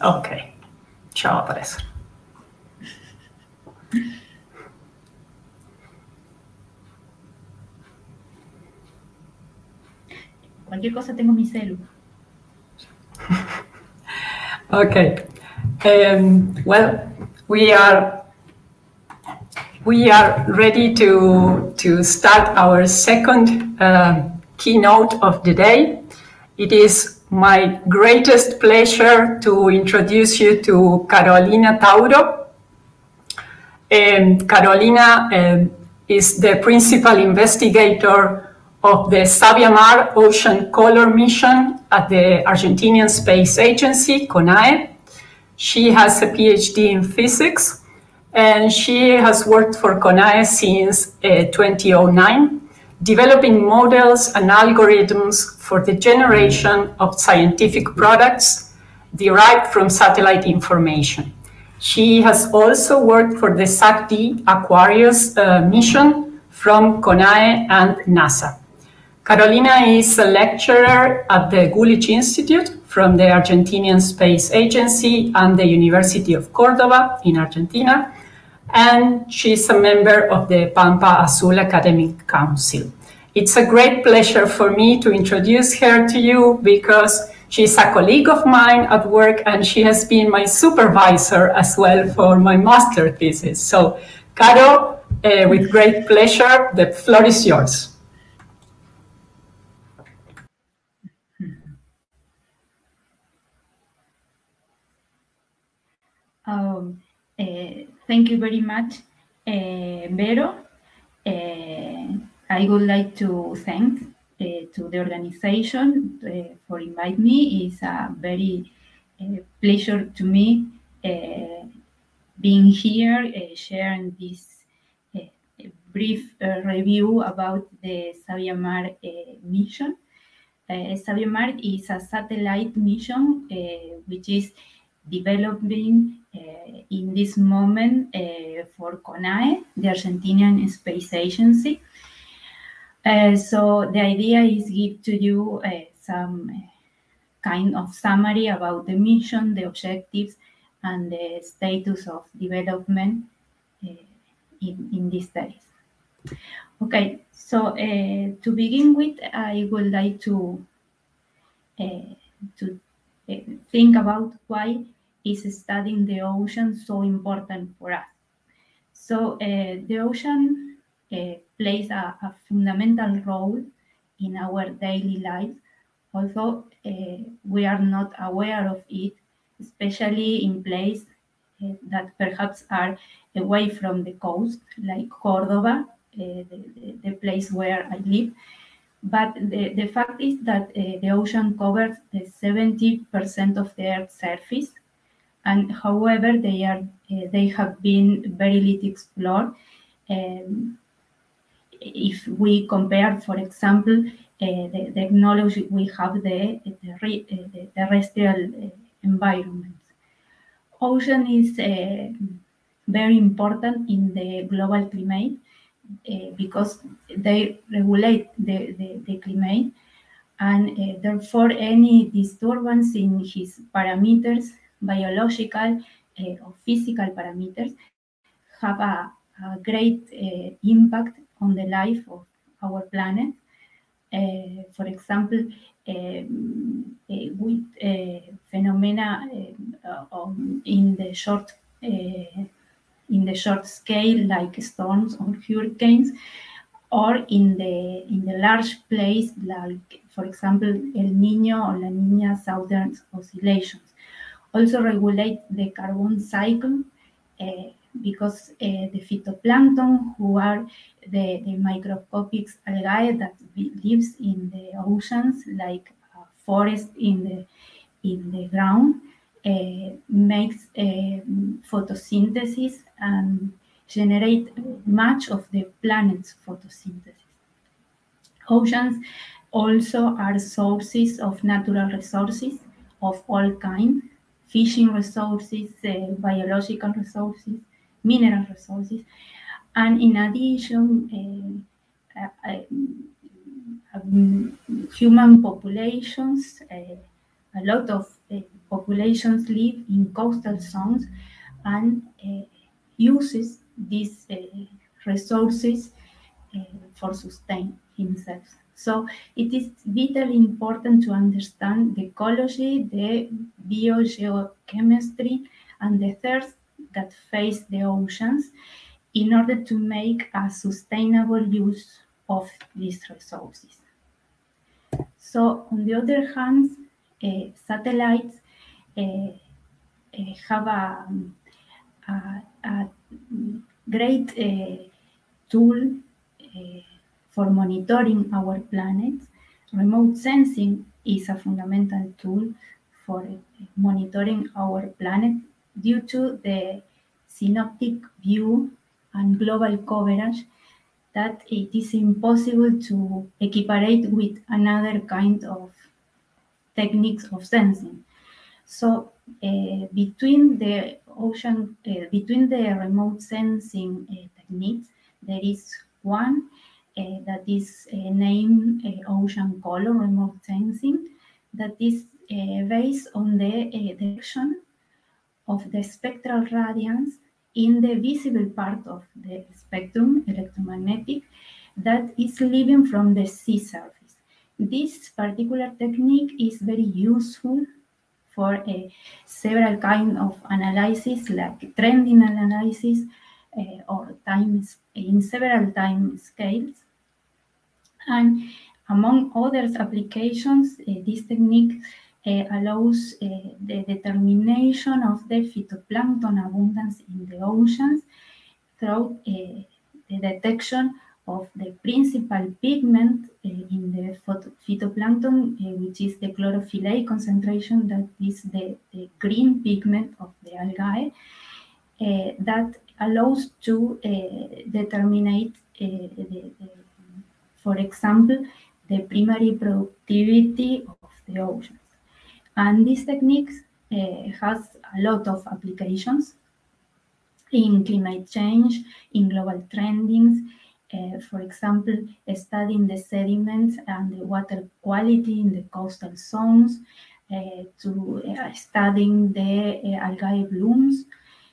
Ok, ya va a aparecer. Cualquier cosa tengo mi celu. Okay. Well, we are ready to start our second keynote of the day. It is my greatest pleasure to introduce you to Carolina Tauro. Carolina is the principal investigator of the Sabiamar Ocean Color Mission at the Argentinian Space Agency, CONAE. She has a PhD in physics, and she has worked for CONAE since 2009, developing models and algorithms for the generation of scientific products derived from satellite information. She has also worked for the SAC-D Aquarius mission from CONAE and NASA. Carolina is a lecturer at the Gulich Institute from the Argentinian Space Agency and the University of Córdoba in Argentina, and she's a member of the Pampa Azul Academic Council. It's a great pleasure for me to introduce her to you because she's a colleague of mine at work and she has been my supervisor as well for my master thesis. So, Caro, with great pleasure, the floor is yours. Thank you very much, Vero. I would like to thank to the organization for inviting me. It's a very pleasure to me being here, sharing this brief review about the Sabiamar mission. Sabiamar is a satellite mission which is developing in this moment for CONAE, the Argentinian Space Agency. So the idea is give to you some kind of summary about the mission, the objectives, and the status of development in these days. Okay, so to begin with, I would like to think about why is studying the ocean so important for us. So the ocean plays a fundamental role in our daily life, although we are not aware of it, especially in places that perhaps are away from the coast, like Córdoba, the place where I live. But the fact is that the ocean covers 70% of the Earth's surface, and however they have been very little explored. If we compare, for example, the technology we have the terrestrial environment. Ocean is very important in the global climate because they regulate the climate, and therefore any disturbance in his parameters, biological or physical parameters, have a great impact on the life of our planet. For example, with phenomena in the short scale, like storms or hurricanes, or in the large place, like for example El Niño or La Niña southern oscillations. Also regulate the carbon cycle because the phytoplankton, who are the microscopic algae that lives in the oceans, like forest in the ground, makes photosynthesis and generate much of the planet's photosynthesis. Oceans also are sources of natural resources of all kinds, fishing resources, biological resources, mineral resources, and in addition, human populations a lot of populations live in coastal zones and uses these resources for sustain himself. So it is vitally important to understand the ecology, the biogeochemistry, and the threats that face the oceans in order to make a sustainable use of these resources. So on the other hand, satellites have a great tool for monitoring our planet. Remote sensing is a fundamental tool for monitoring our planet due to the synoptic view and global coverage that it is impossible to equiparate with another kind of techniques of sensing. So between the remote sensing techniques, there is one that is named ocean color remote sensing, that is based on the detection of the spectral radiance in the visible part of the spectrum, electromagnetic, that is leaving from the sea surface. This particular technique is very useful for several kinds of analysis, like trending analysis or times in several time scales. And among other applications, this technique allows the determination of the phytoplankton abundance in the oceans through the detection of the principal pigment in the phytoplankton, which is the chlorophyll A concentration, that is the green pigment of the algae, that allows to determine, for example, the primary productivity of the oceans. And this technique has a lot of applications in climate change, in global trendings, for example, studying the sediments and the water quality in the coastal zones, to studying the algae blooms,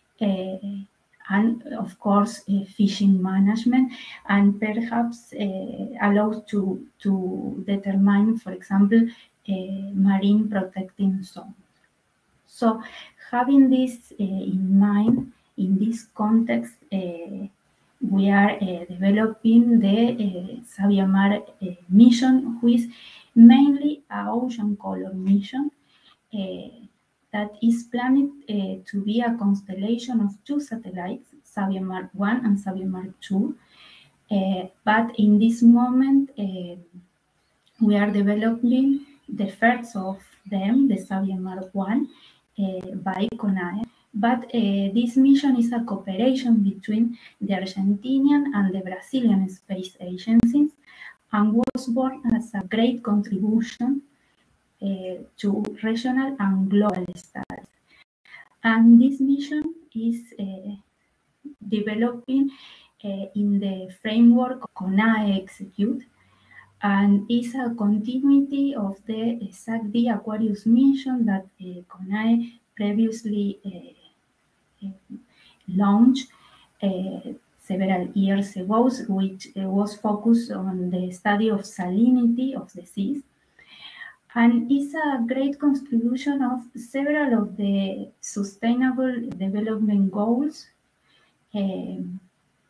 and of course fishing management, and perhaps allows to determine, for example, marine protecting zones. So having this in mind, in this context, we are developing the Sabiamar mission, which is mainly an ocean color mission that is planned to be a constellation of 2 satellites, Sabiamar 1 and Sabiamar 2. But in this moment, we are developing the first of them, the Sabiamar 1, by CONAE. But this mission is a cooperation between the Argentinian and the Brazilian space agencies, and was born as a great contribution to regional and global studies. And this mission is developing in the framework CONAE Execute, and is a continuity of the SAC-D Aquarius mission that CONAE previously launched several years ago, which was focused on the study of salinity of the seas, and is a great contribution of several of the sustainable development goals, and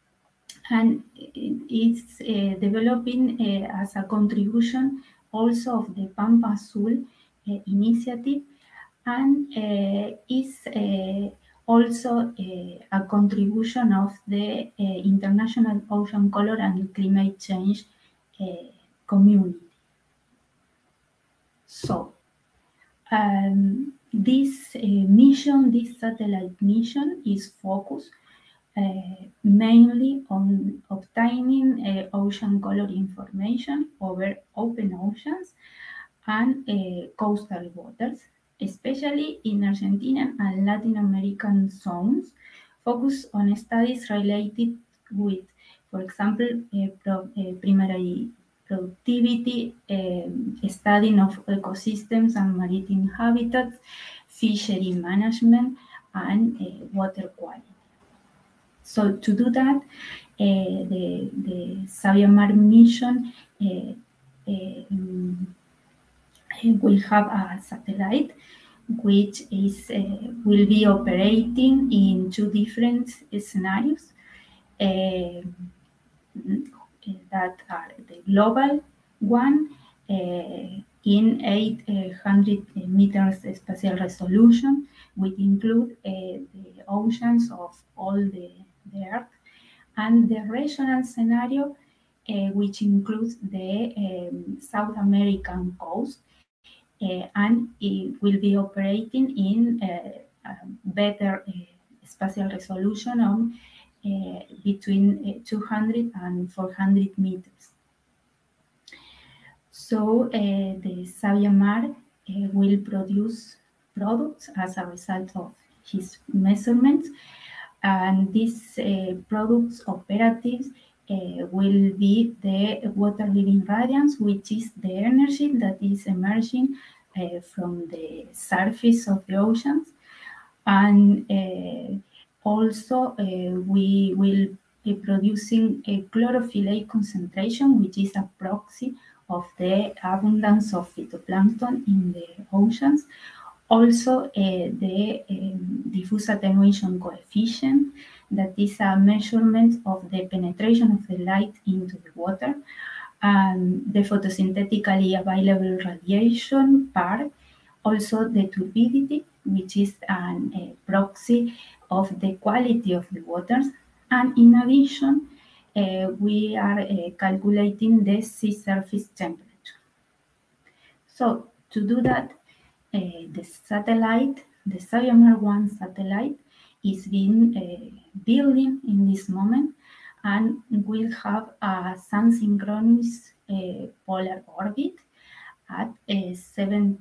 it's developing as a contribution also of the Pampa Azul initiative, and is also a contribution of the International Ocean Color and Climate Change community. So this mission, this satellite mission, is focused mainly on obtaining ocean color information over open oceans and coastal waters, especially in Argentinian and Latin American zones, focus on studies related with, for example, primary productivity, studying of ecosystems and maritime habitats, fishery management, and water quality. So to do that, the Sabia Mar mission will have a satellite which is will be operating in 2 different scenarios that are the global one in 800 meters spatial resolution, which include the oceans of all the Earth, and the regional scenario, which includes the South American coast, and it will be operating in better spatial resolution on between 200 and 400 meters. So the Sabia Mar will produce products as a result of his measurements, and these products operatives will be the water living radiance, which is the energy that is emerging from the surface of the oceans. And also we will be producing a chlorophyll A concentration, which is a proxy of the abundance of phytoplankton in the oceans. Also, the diffuse attenuation coefficient, that is a measurement of the penetration of the light into the water, and the photosynthetically available radiation part. Also, the turbidity, which is a proxy of the quality of the waters. And in addition, we are calculating the sea surface temperature. So to do that, the satellite, the Sabia Mar 1 satellite, is being building in this moment, and will have a sun-synchronous polar orbit at 700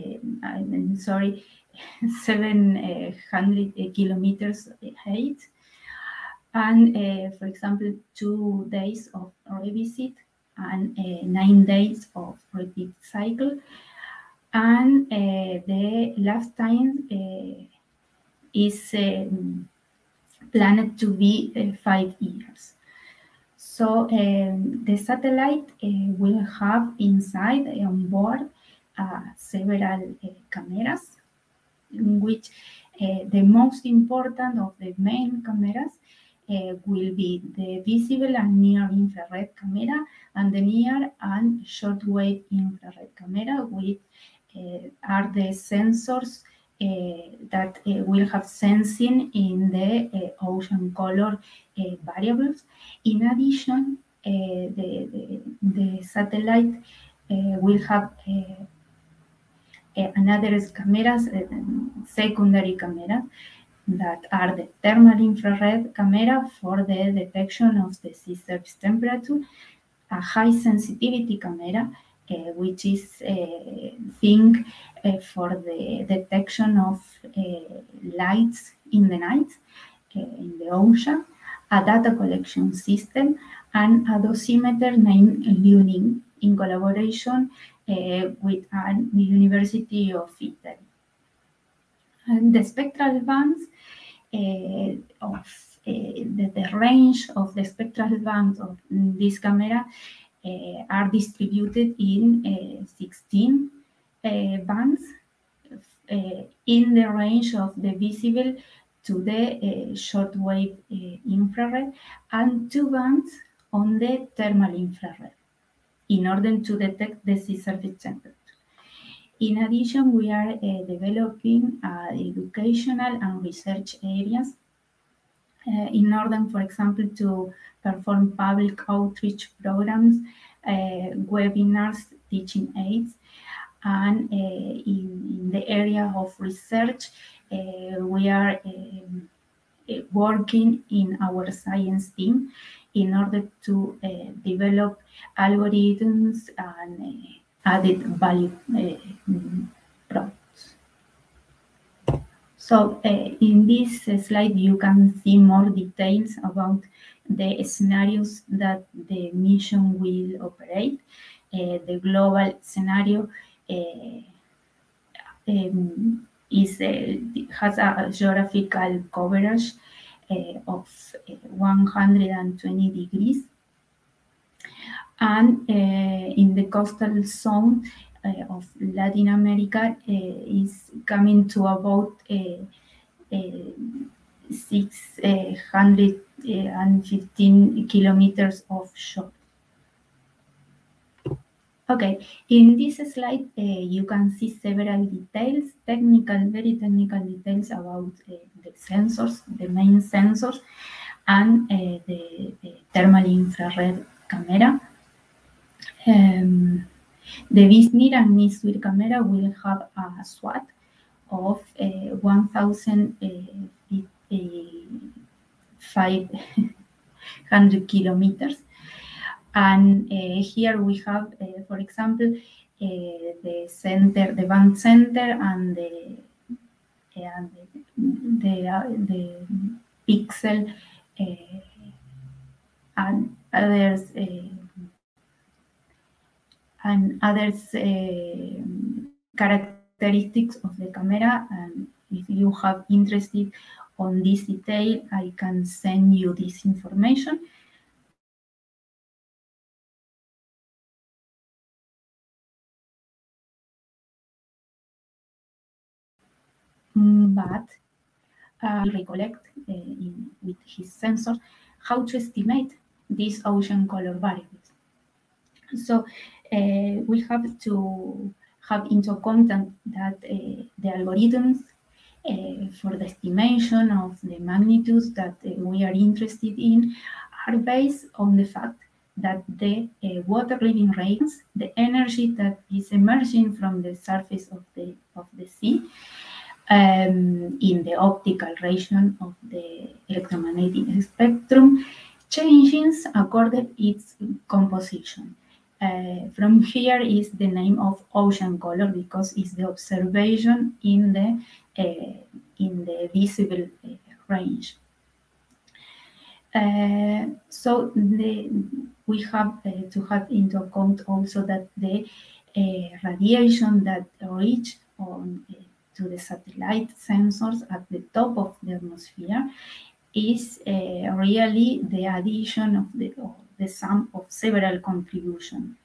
kilometers height, and for example 2 days of revisit and 9 days of repeat cycle. And the lifetime is planned to be 5 years. So the satellite will have inside on board several cameras, in which the most important of the main cameras will be the visible and near infrared camera, and the near and shortwave infrared camera, with are the sensors that will have sensing in the ocean color variables. In addition, the satellite will have another cameras, secondary cameras, that are the thermal infrared camera for the detection of the sea surface temperature, a high sensitivity camera, which is thing for the detection of lights in the night in the ocean, a data collection system, and a dosimeter named LUNIN in collaboration with the University of Italy. And the spectral bands of the range of the spectral bands of this camera are distributed in 16 bands in the range of the visible to the shortwave infrared, and 2 bands on the thermal infrared, in order to detect the sea surface temperature. In addition, we are developing educational and research areas in order, for example, to perform public outreach programs, webinars, teaching aids, and in the area of research, we are working in our science team in order to develop algorithms and added value products. So in this slide, you can see more details about the scenarios that the mission will operate. The global scenario has a geographical coverage of 120 degrees. And in the coastal zone of Latin America is coming to about 615 kilometers offshore. Okay, in this slide, you can see several details, very technical details about the sensors, the main sensors, and the thermal infrared camera. The VISNIR and NISWIR camera will have a SWAT of 1,500 kilometers. And here we have, for example, the band center and the pixel and others characteristics of the camera. And if you have interested on this detail, I can send you this information. But recollect with his sensor how to estimate these ocean color variables. So we have to have into account that the algorithms for the estimation of the magnitudes that we are interested in are based on the fact that the water leaving radiance, the energy that is emerging from the surface of the sea, in the optical region of the electromagnetic spectrum, changes according to its composition. From here is the name of ocean color, because it's the observation in the visible range. So we have to have into account also that the radiation that reach on to the satellite sensors at the top of the atmosphere is really the addition of the sum of several contributions.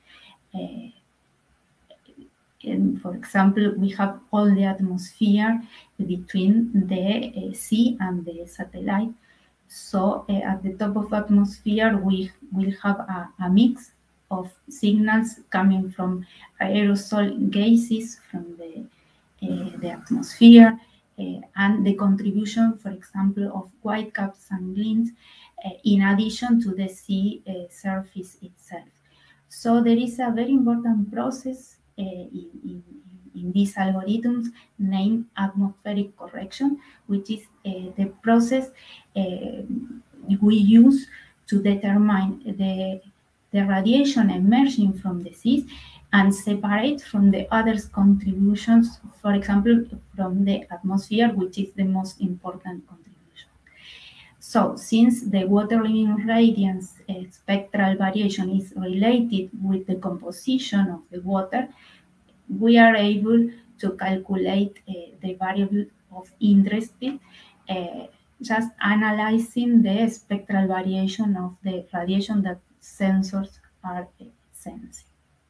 And for example, we have all the atmosphere between the sea and the satellite. So at the top of the atmosphere, we will have a mix of signals coming from aerosol gases from the atmosphere, and the contribution, for example, of whitecaps and glints, in addition to the sea surface itself. So there is a very important process in these algorithms named atmospheric correction, which is the process we use to determine the radiation emerging from the seas and separate from the other contributions, for example, from the atmosphere, which is the most important contribution. So since the water leaving radiance spectral variation is related with the composition of the water, we are able to calculate the variable of interest, just analyzing the spectral variation of the radiation that sensors are sensing.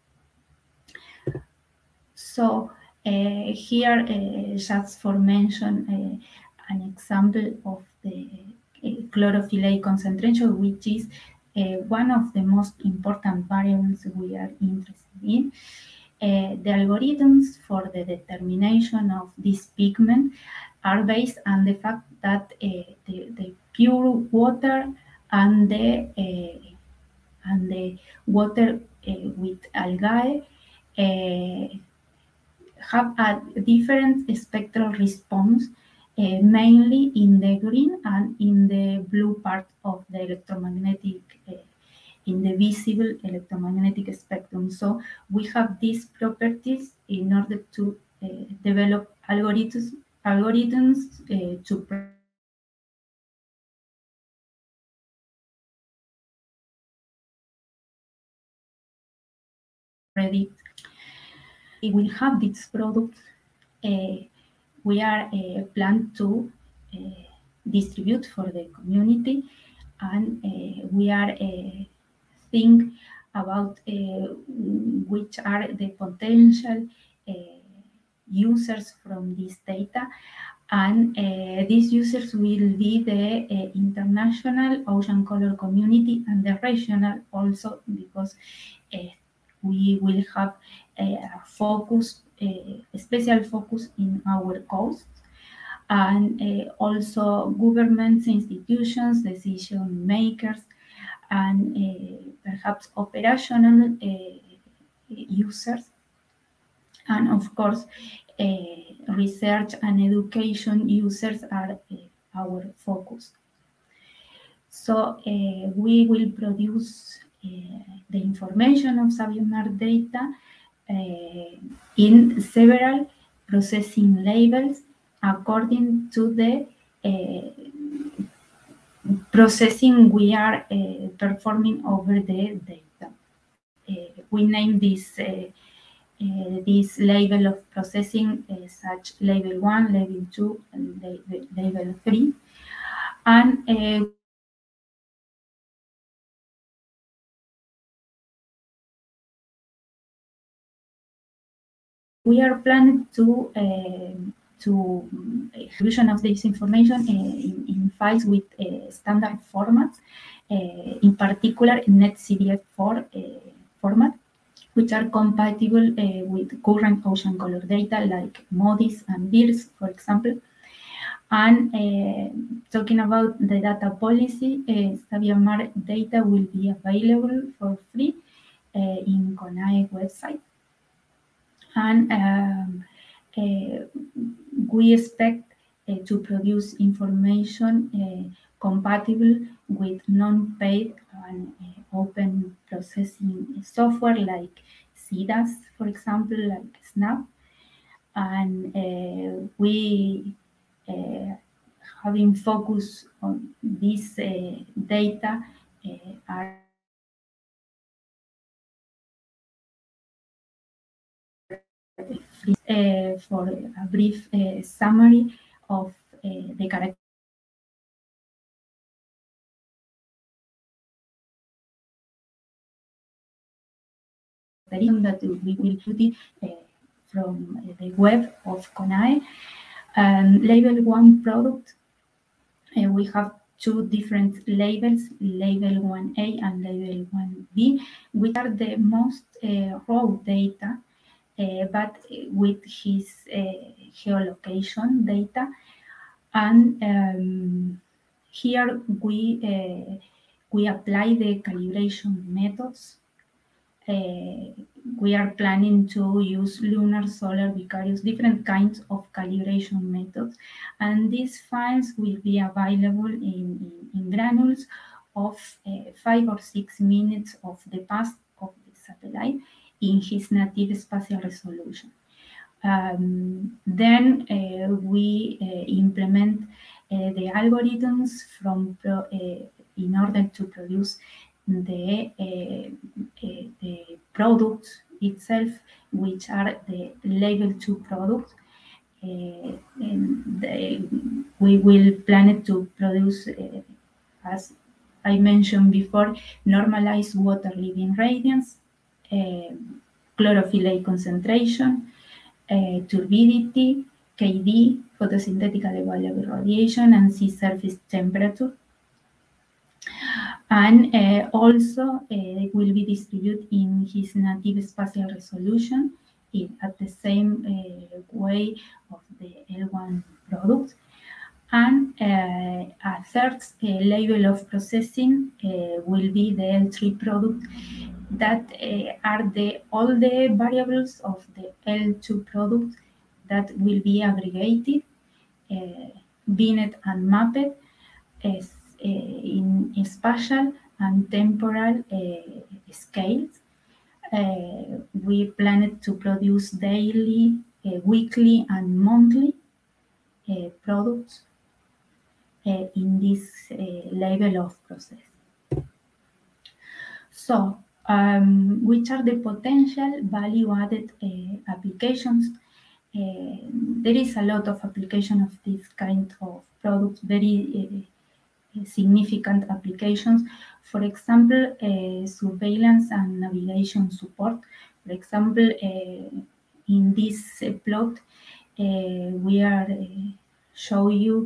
So here, just for mention an example of the chlorophyll A concentration, which is one of the most important variables we are interested in. The algorithms for the determination of this pigment are based on the fact that the pure water and the water with algae have a different spectral response, mainly in the green and in the blue part of the electromagnetic, in the visible electromagnetic spectrum. So we have these properties in order to develop algorithms to predict. We will have this product. We are planned to distribute for the community, and we are think about which are the potential users from this data, and these users will be the international ocean color community and the regional also, because we will have a focus, a special focus in our coast, and also governments, institutions, decision makers, and perhaps operational users, and of course research and education users are our focus. So we will produce the information of SavioMar data in several processing levels according to the processing we are performing over the data. We name this level of processing such level 1, level 2, and level 3. And we are planning to distribution of this information in files with standard formats, in particular NetCDF4 format, which are compatible with current ocean color data like MODIS and BIRS, for example. And talking about the data policy, SavioMar data will be available for free in CONAE website. And we expect to produce information compatible with non-paid and open processing software like CDAS, for example, like Snap. And we having focus on this data are for a brief summary of the characteristics that we will put it from the web of CONAE. Label 1 product, we have two different labels, label 1A and label 1B, which are the most raw data, but with his geolocation data. And here we apply the calibration methods. We are planning to use lunar, solar, Vicarious, different kinds of calibration methods, and these files will be available in granules of 5 or 6 minutes of the path of the satellite in his native spatial resolution. Then we implement the algorithms from in order to produce the product itself, which are the label 2 products. We will plan to produce, as I mentioned before, normalized water leaving radiance, chlorophyll A concentration, turbidity, KD, photosynthetically available radiation, and sea surface temperature. And also it will be distributed in his native spatial resolution at the same way of the L1 product. And a third level of processing will be the L3 product, that are all the variables of the L2 product that will be aggregated, binned and mapped in spatial and temporal scales. We planned to produce daily, weekly, and monthly products in this level of process. So Which are the potential value-added applications? There is a lot of application of this kind of products, very significant applications. For example, surveillance and navigation support. For example, in this plot, we are show you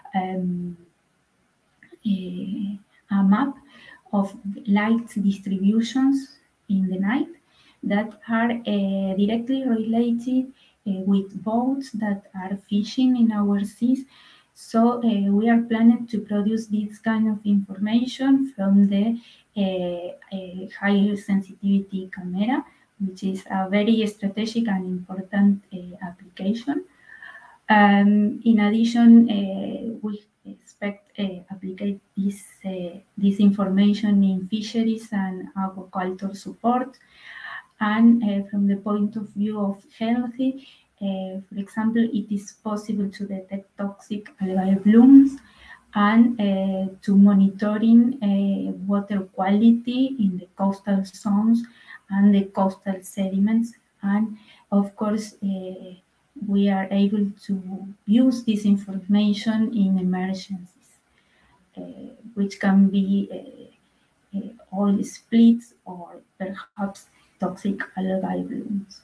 a map of light distributions in the night that are directly related with boats that are fishing in our seas. So we are planning to produce this kind of information from the higher sensitivity camera, which is a very strategic and important application. In addition, we expect apply this information in fisheries and aquaculture support. And from the point of view of healthy, for example, it is possible to detect toxic algal blooms and to monitoring water quality in the coastal zones and the coastal sediments. And of course, we are able to use this information in emergencies, which can be oil splits or perhaps toxic algal blooms.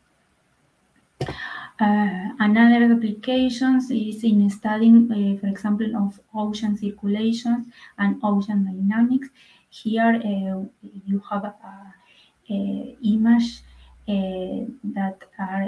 Another applications is in studying, for example, of ocean circulation and ocean dynamics. Here you have a image that are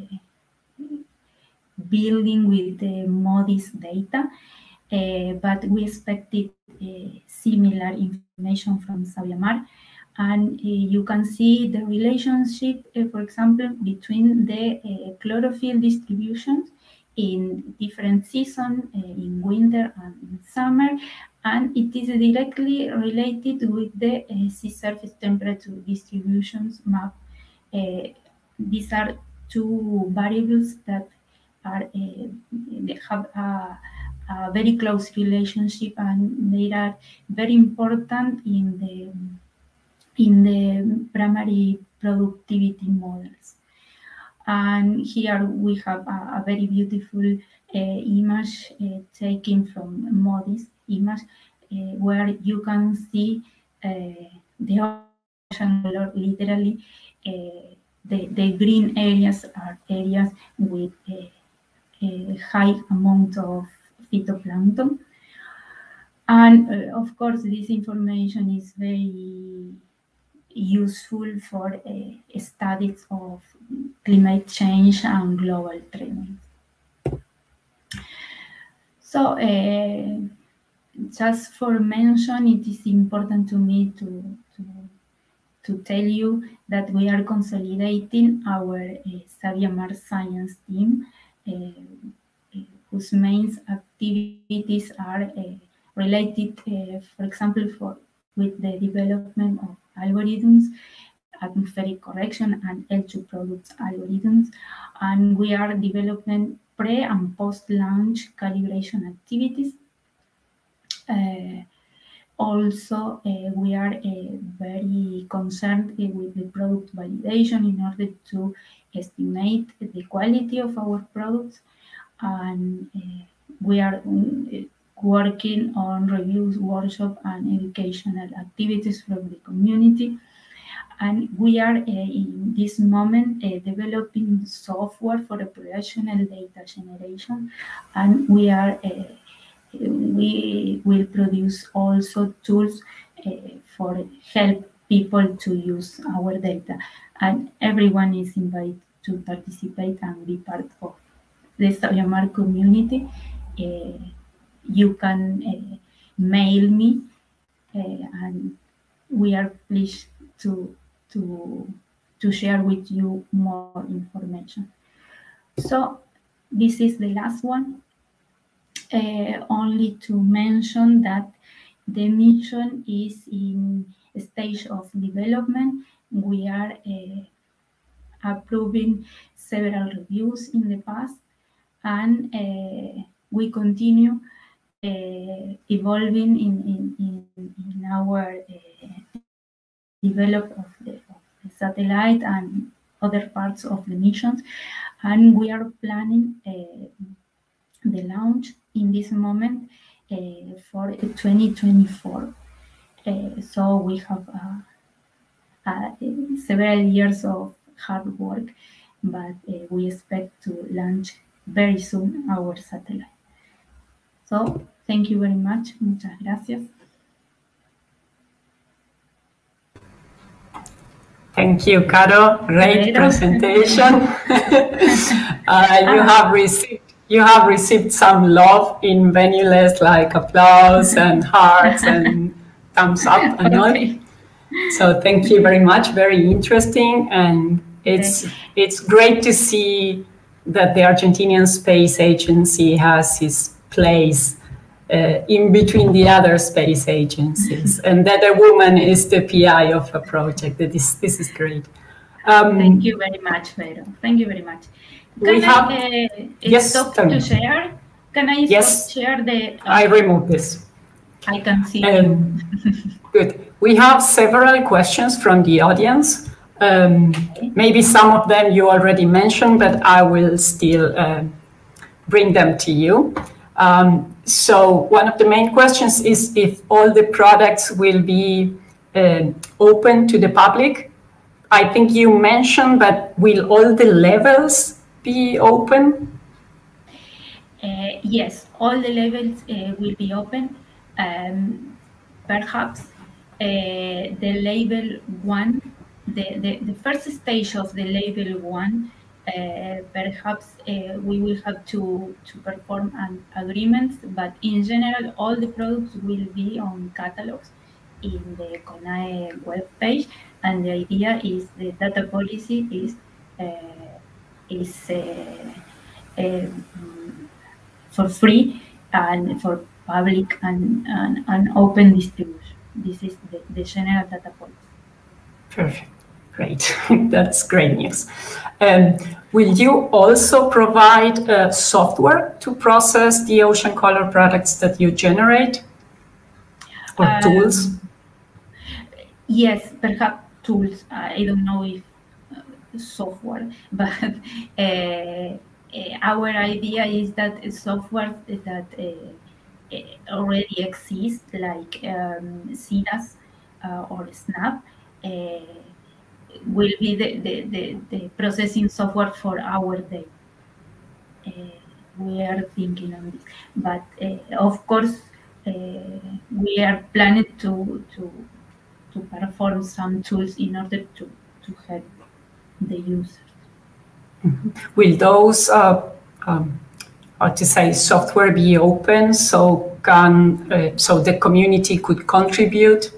building with the MODIS data, but we expected similar information from SabiaMar. And you can see the relationship, for example, between the chlorophyll distributions in different seasons, in winter and in summer, and it is directly related with the sea surface temperature distributions map. These are two variables that are they have a very close relationship, and they are very important in the primary productivity models. And here we have a very beautiful image taken from MODIS image, where you can see the ocean color literally. The green areas are areas with a high amount of phytoplankton. And of course, this information is very useful for studies of climate change and global trends. So just for mention, it is important to me to tell you that we are consolidating our SabiaMar science team, whose main activities are related, for example, with the development of algorithms, atmospheric correction, and L2 products algorithms. And we are developing pre and post-launch calibration activities. Also, we are very concerned with the product validation in order to estimate the quality of our products, and we are working on reviews, workshop, and educational activities from the community. And we are in this moment developing software for operational data generation, and we will produce also tools for help people to use our data, and everyone is invited to participate and be part of the SabiaMar community. You can mail me, and we are pleased to share with you more information. So this is the last one. Only to mention that the mission is in a stage of development. We are approving several reviews in the past, and we continue evolving in our develop of the satellite and other parts of the missions, and we are planning the launch in this moment for 2024. So we have several years of hard work, but we expect to launch very soon our satellite. So thank you very much. Muchas gracias. Thank you, Caro. Great presentation. You have received some love in Venules, like applause and hearts and thumbs up and all. So thank you very much. Very interesting, and it's great to see that the Argentinian Space Agency has its place in between the other space agencies, and that a woman is the PI of a project. This is great. Thank you very much, Vero. Thank you very much. Can I stop to share? Can I share the... I remove this. I can see you. Good. We have several questions from the audience. Maybe some of them you already mentioned, but I will still bring them to you. So one of the main questions is if all the products will be open to the public. I think you mentioned, but will all the levels be open? Yes, all the levels will be open. Perhaps the level 1, the first stage of the level 1, perhaps we will have to perform an agreement, but in general, all the products will be on catalogs in the CONAE webpage, and the idea is the data policy is for free and for public and open distribution. This is the general data policy. Perfect. Great. That's great news. Will you also provide software to process the ocean color products that you generate, or tools? Yes, perhaps tools. I don't know if software, but our idea is that software that already exists, like CIDAS or SNAP, will be the processing software for our data. We are thinking on this, but of course we are planning to perform some tools in order to help the users. Will those software be open so the community could contribute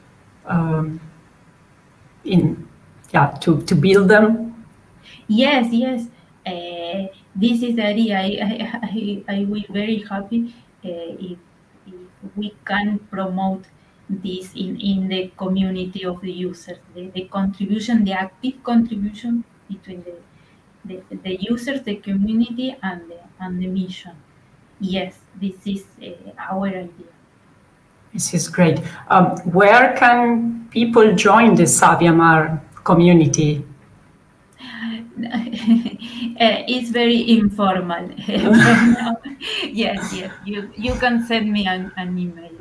to build them? Yes. This is the idea. I will be very happy if we can promote this in the community of the users. The contribution, the active contribution between the users, the community, and the mission. Yes, this is our idea. This is great. Where can people join the SavviaMar community? It's very informal. Yes. You can send me an email.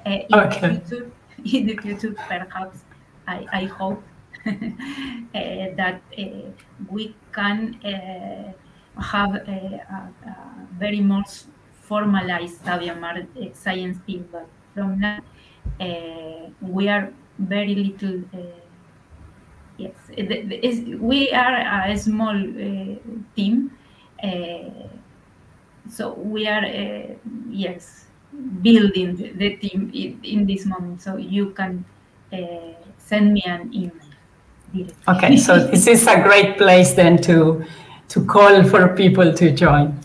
In the future, perhaps, I hope that we can have a very much formalized SavviaMar science team, but from now we are very little. Yes, we are a small team, so we are building the team in this moment. So you can send me an email directly. Okay, so this is a great place then to call for people to join.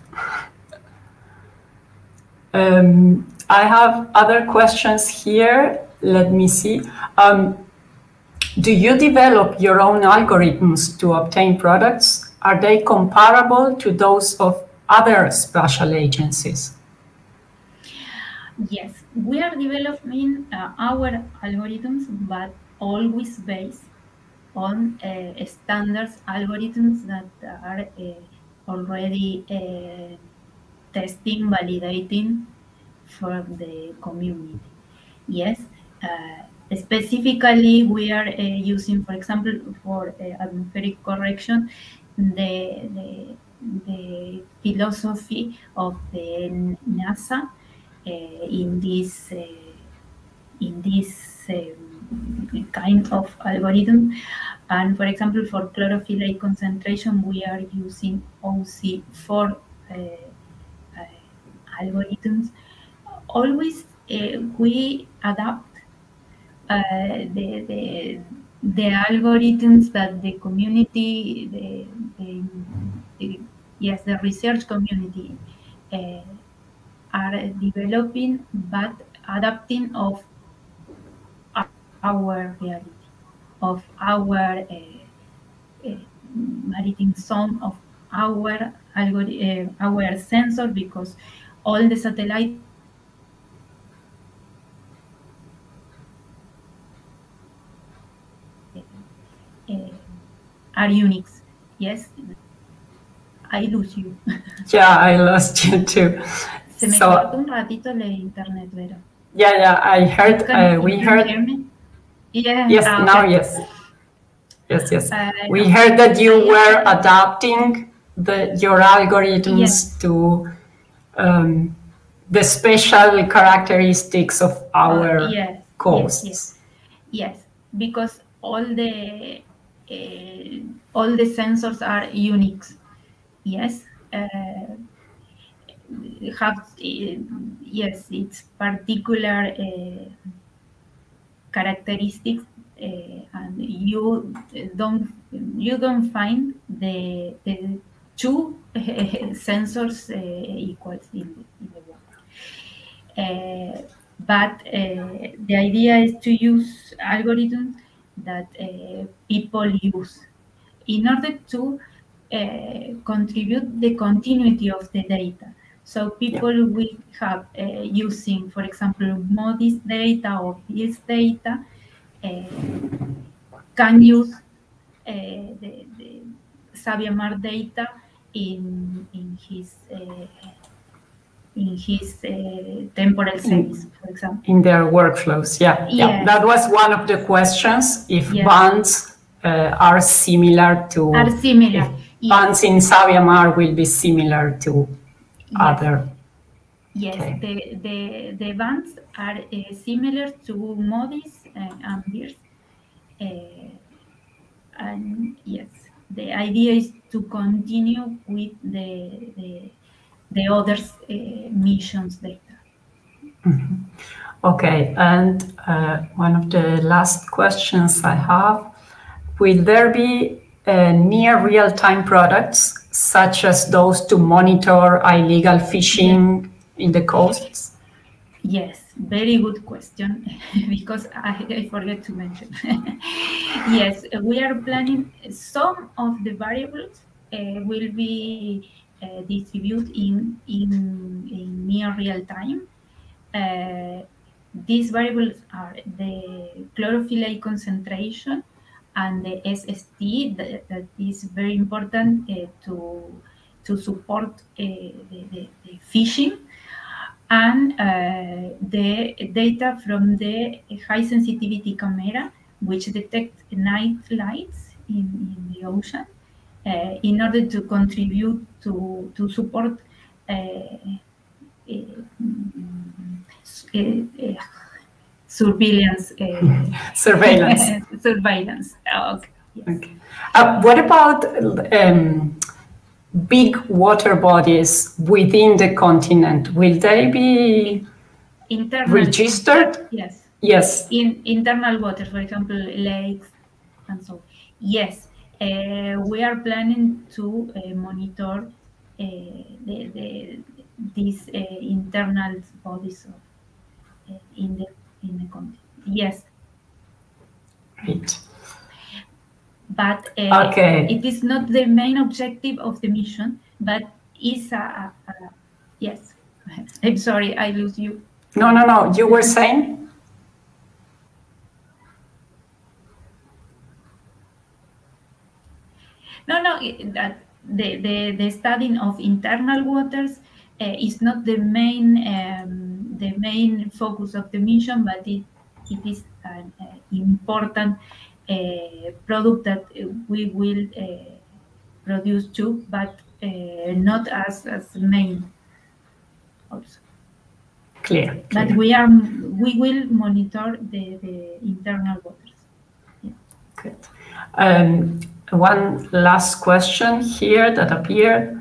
I have other questions here. Let me see. Do you develop your own algorithms to obtain products? Are they comparable to those of other spatial agencies? Yes, we are developing our algorithms, but always based on standards algorithms that are already testing, validating for the community. Yes. Specifically, we are using, for example, for atmospheric correction, the philosophy of the NASA in this kind of algorithm. And for example, for chlorophyll A concentration, we are using OC4 algorithms. Always we adapt the algorithms that the community, the research community are developing, but adapting of our reality, of our maritime zone, of our algorithm, our sensor, because all the satellites are unique. Yes, I lose you. Yeah, I lost you too. Se me cortó un ratito el internet, Vero. Yeah, I heard. We heard. Hear me? Yeah. Yes, now okay. yes. Yes. We heard that you were adapting your algorithms to the special characteristics of our coasts. Yes, because all the sensors are unique. Yes. Yes, its particular characteristics, and you don't find the two sensors equals in the world. But the idea is to use algorithms that people use in order to contribute the continuity of the data. So people will have using, for example, MODIS data or HILS data can use the SavviaMar data in his temporal series, for example. In their workflows, yeah. That was one of the questions, if bands are similar to... Bands in SavviaMar will be similar to other... Yes, okay. The bands are similar to MODIS and HILS. And yes, the idea is to continue with the other missions data. Mm-hmm. Okay, and one of the last questions I have, will there be near real-time products such as those to monitor illegal fishing in the coasts? Yes, very good question, because I forget to mention. Yes, we are planning some of the variables will be distributed in near real time. These variables are the chlorophyll A concentration and the SST, that is very important to support the fishing, and the data from the high sensitivity camera, which detect night lights in the ocean, in order to contribute to support surveillance. Surveillance. Okay. Yes. Okay. What about big water bodies within the continent? Will they be registered? Yes. Yes. In internal waters, for example, lakes and so. Yes. We are planning to monitor these internal bodies in the continent. Yes. Right. But it is not the main objective of the mission, but is yes. I'm sorry, I lose you. No. You were saying? that the studying of internal waters is not the main focus of the mission, but it is an important product that we will produce too, but not as main also. Clear. But we will monitor the internal waters. Yeah. Good. One last question here that appeared.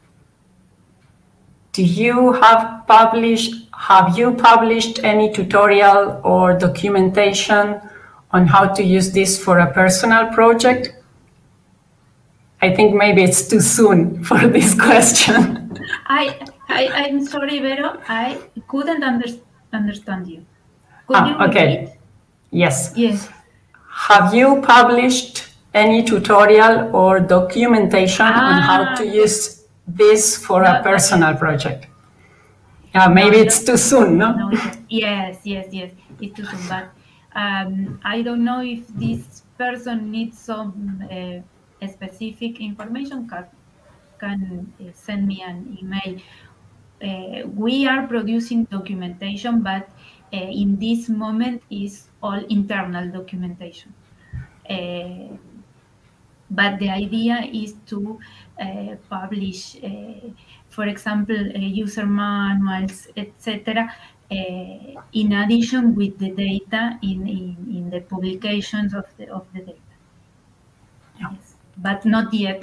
Have you published any tutorial or documentation on how to use this for a personal project? I think maybe it's too soon for this question. I'm sorry, Vero. I couldn't understand you. Could you repeat? Okay. Yes. Yes. Have you published any tutorial or documentation on how to use this for a personal project? Maybe it's too soon, no? Yes. It's too soon. But I don't know if this person needs some specific information. Can send me an email. We are producing documentation, but in this moment is all internal documentation. But the idea is to publish, for example, user manuals, etc., in addition with the data in the publications of the data. Yeah. Yes, but not yet.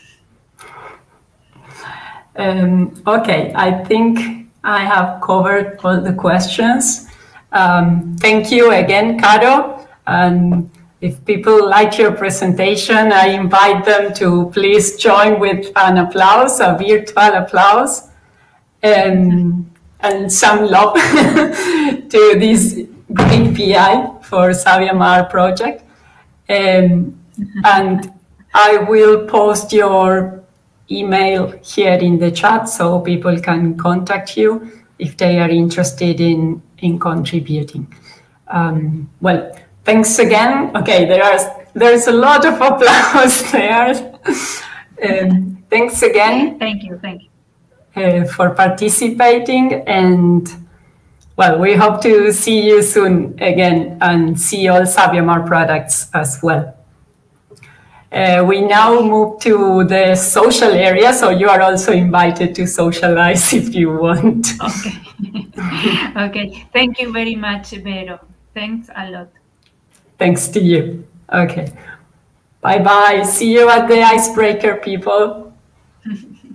Okay, I think I have covered all the questions. Thank you again, Caro. And if people like your presentation, I invite them to please join with an applause, a virtual applause, and some love to this great PI for Savia Mar project. And I will post your email here in the chat so people can contact you if they are interested in contributing. Well, thanks again. Okay, there's a lot of applause there. Thanks again. Thank you. For participating, and well, we hope to see you soon again and see all Savia Mar products as well. We now move to the social area, so you are also invited to socialize if you want. Okay. Okay. Thank you very much, Vero. Thanks a lot. Thanks to you. Okay. Bye-bye. See you at the icebreaker, people.